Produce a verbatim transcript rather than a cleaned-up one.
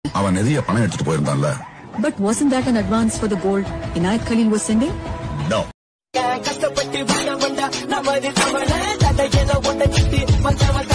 அவன் நிறைய பணம் எடுத்துட்டு போயிருந்தான்ல. But wasn't that an advance for the gold Inayat Khalil was sending? No. கஷ்டப்பட்டு